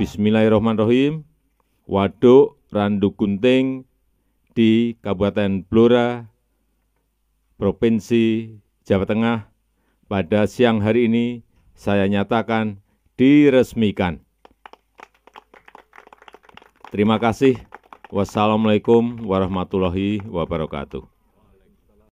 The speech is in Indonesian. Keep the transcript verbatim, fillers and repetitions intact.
Bismillahirrahmanirrahim. Waduk Randu Gunting di Kabupaten Blora, Provinsi Jawa Tengah pada siang hari ini saya nyatakan diresmikan. Terima kasih. Wassalamualaikum warahmatullahi wabarakatuh.